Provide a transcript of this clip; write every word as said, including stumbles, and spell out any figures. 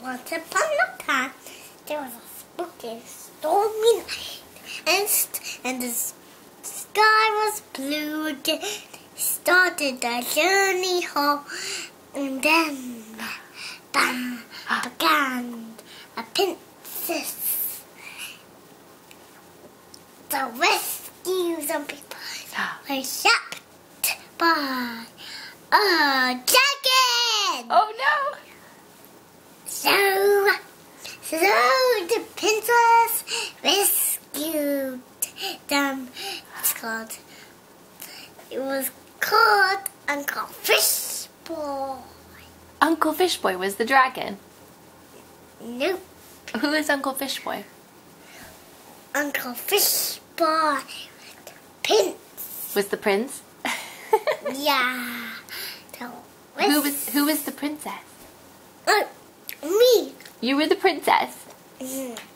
Once upon a time, there was a spooky, stormy night, and, st and the sky was blue again. He started the journey home, and then bam, began a princess to rescue some people were shot by a dragon. Oh no! So, so the princess rescued them. It's called. It was called Uncle Fishboy. Uncle Fishboy was the dragon? Nope. Who is Uncle Fishboy? Uncle Fishboy was the prince. Was the prince? Yeah. So who was who was the princess? Uh, me. You were the princess? Mm.